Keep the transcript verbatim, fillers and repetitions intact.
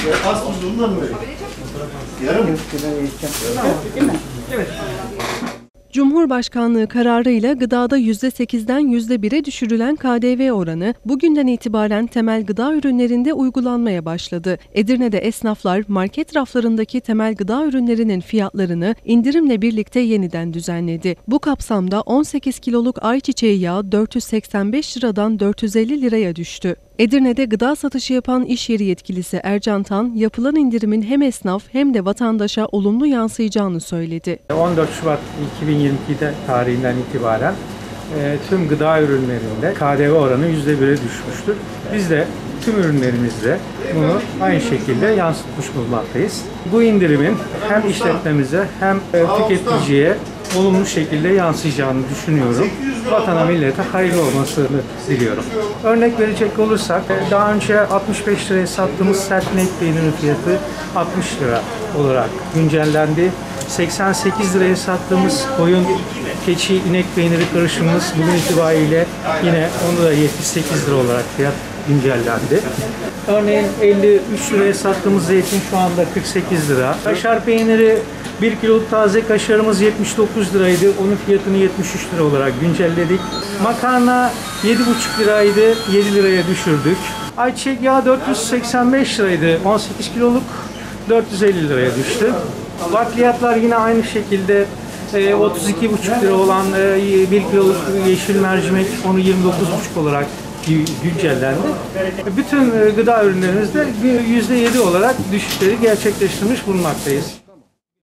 Az buzluğundan mı vereyim? Yarım mı? Değil mi? Evet. Cumhurbaşkanlığı kararıyla gıdada yüzde sekizden yüzde bire düşürülen K D V oranı bugünden itibaren temel gıda ürünlerinde uygulanmaya başladı. Edirne'de esnaflar market raflarındaki temel gıda ürünlerinin fiyatlarını indirimle birlikte yeniden düzenledi. Bu kapsamda on sekiz kiloluk ayçiçeği yağı dört yüz seksen beş liradan dört yüz elli liraya düştü. Edirne'de gıda satışı yapan iş yeri yetkilisi Ercan Tan, yapılan indirimin hem esnaf hem de vatandaşa olumlu yansıyacağını söyledi. on dört Şubat iki bin yirmi iki tarihinden itibaren e, tüm gıda ürünlerinde K D V oranı yüzde bire düşmüştür. Biz de tüm ürünlerimizde bunu aynı şekilde yansıtmış bulunmaktayız. Bu indirimin hem işletmemize hem e, tüketiciye olumlu şekilde yansıyacağını düşünüyorum. Vatana, millete hayırlı olmasını diliyorum. Örnek verecek olursak, daha önce altmış beş liraya sattığımız sert inek peyniri fiyatı altmış lira olarak güncellendi. seksen sekiz liraya sattığımız koyun, keçi, inek peyniri karışımımız bugün itibariyle yine onu da yetmiş sekiz lira olarak fiyat güncellendi. Örneğin elli üç liraya sattığımız zeytin şu anda kırk sekiz lira. Kaşar peyniri bir kiloluk taze kaşarımız yetmiş dokuz liraydı. Onun fiyatını yetmiş üç lira olarak güncelledik. Makarna yedi buçuk liraydı. yedi liraya düşürdük. Ayçiçek yağı dört yüz seksen beş liraydı. on sekiz kiloluk dört yüz elli liraya düştü. Bakliyatlar yine aynı şekilde otuz iki buçuk lira olan bir kiloluk yeşil mercimek onu yirmi dokuz buçuk olarak güncellendi. Bütün gıda ürünlerimizde yüzde yedi olarak düşüşleri gerçekleştirmiş bulunmaktayız.